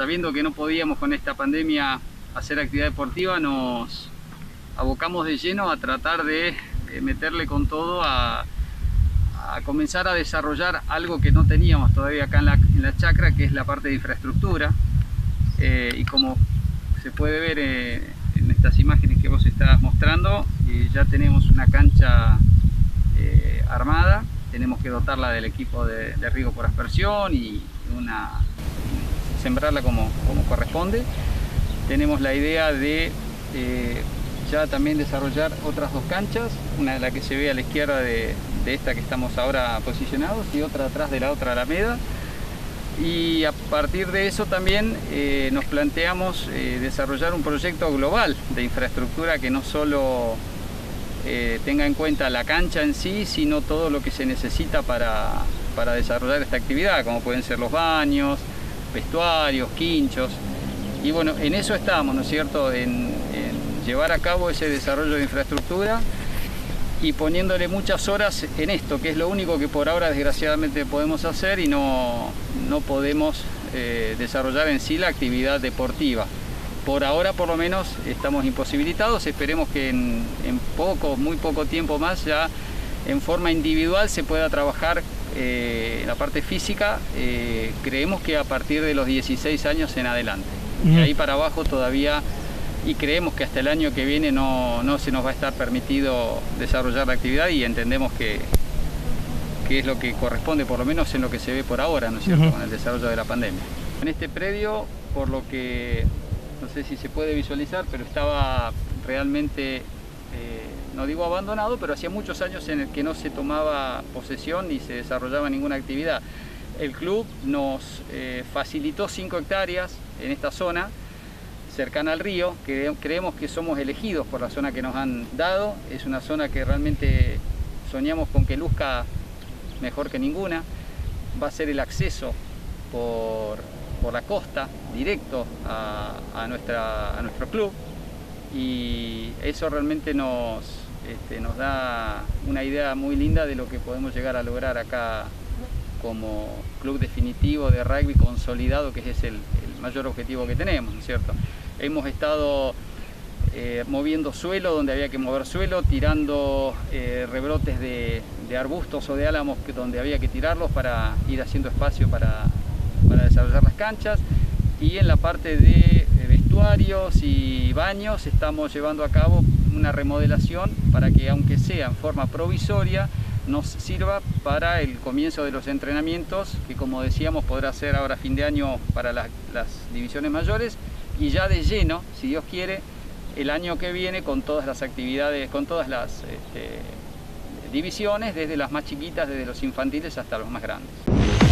sabiendo que no podíamos con esta pandemia hacer actividad deportiva, nos abocamos de lleno a tratar de meterle con todo a comenzar a desarrollar algo que no teníamos todavía acá en la chacra, que es la parte de infraestructura. Y como se puede ver en estas imágenes que vos estás mostrando, ya tenemos una cancha armada. Tenemos que dotarla del equipo de riego por aspersión y sembrarla como corresponde. Tenemos la idea de ya también desarrollar otras dos canchas, una de la que se ve a la izquierda de esta que estamos ahora posicionados y otra atrás de la otra alameda. Y a partir de eso también nos planteamos desarrollar un proyecto global de infraestructura que no solo tenga en cuenta la cancha en sí, sino todo lo que se necesita para desarrollar esta actividad, como pueden ser los baños, vestuarios, quinchos. Y bueno, en eso estamos, ¿no es cierto?, en llevar a cabo ese desarrollo de infraestructura y poniéndole muchas horas en esto, que es lo único que por ahora desgraciadamente podemos hacer y no podemos desarrollar en sí la actividad deportiva. Por ahora por lo menos estamos imposibilitados. Esperemos que en muy poco tiempo más ya en forma individual se pueda trabajar la parte física. Creemos que a partir de los 16 años en adelante. De ahí para abajo todavía, y creemos que hasta el año que viene no se nos va a estar permitido desarrollar la actividad, y entendemos que es lo que corresponde, por lo menos en lo que se ve por ahora, ¿no es cierto?, con el desarrollo de la pandemia. En este predio, por lo que no sé si se puede visualizar, pero estaba realmente, no digo abandonado, pero hacía muchos años en el que no se tomaba posesión ni se desarrollaba ninguna actividad. El club nos facilitó 5 hectáreas en esta zona, cercana al río, que creemos que somos elegidos por la zona que nos han dado. Es una zona que realmente soñamos con que luzca mejor que ninguna. Va a ser el acceso por la costa, directo a nuestro club, y eso realmente nos da una idea muy linda de lo que podemos llegar a lograr acá como club definitivo de rugby consolidado, que es el mayor objetivo que tenemos, ¿no es cierto? Hemos estado moviendo suelo donde había que mover suelo, tirando rebrotes de arbustos o de álamos donde había que tirarlos para ir haciendo espacio para desarrollar las canchas. Y en la parte de vestuarios y baños estamos llevando a cabo una remodelación para que, aunque sea en forma provisoria, nos sirva para el comienzo de los entrenamientos, que como decíamos podrá ser ahora fin de año para las divisiones mayores, y ya de lleno, si Dios quiere, el año que viene con todas las actividades, con todas las divisiones, desde las más chiquitas, desde los infantiles hasta los más grandes.